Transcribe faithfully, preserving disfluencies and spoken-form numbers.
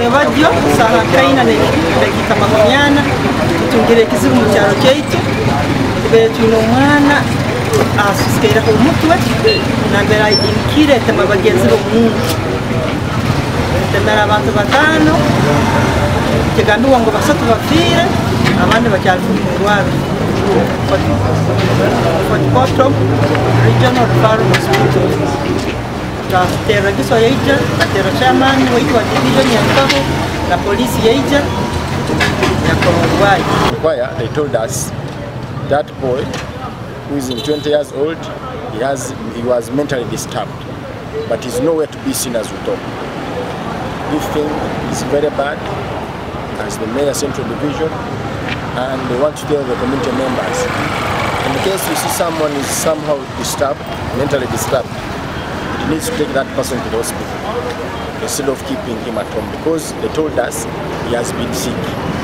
bajjo saha kaina dakika makumi ana tutungire ekizibu mu kyalo kyaitu tube tulina omwana asusikaire ku mutwe nambere ayidimikire etema bagenzi b'omuntu temera abantu bataano kigambibwa ngo basatu bafiire abandi bakyali mu lwaleero Fort Portal.Mu Regional Referral Hospital. Terra giso yeija, terra chairman wa division ya Akawungeezi na Poliisi yeija ya Konwai. Where they told us that boy who is in twenty years old, he has he was mentally disturbed, but he's nowhere to be seen as we talk. This thing is very bad as the mayor central division, and they want to tell the community members. In the case you see someone is somehow disturbed, mentally disturbed, it needs to take that person to the hospital instead of keeping him at home, because they told us he has been sick.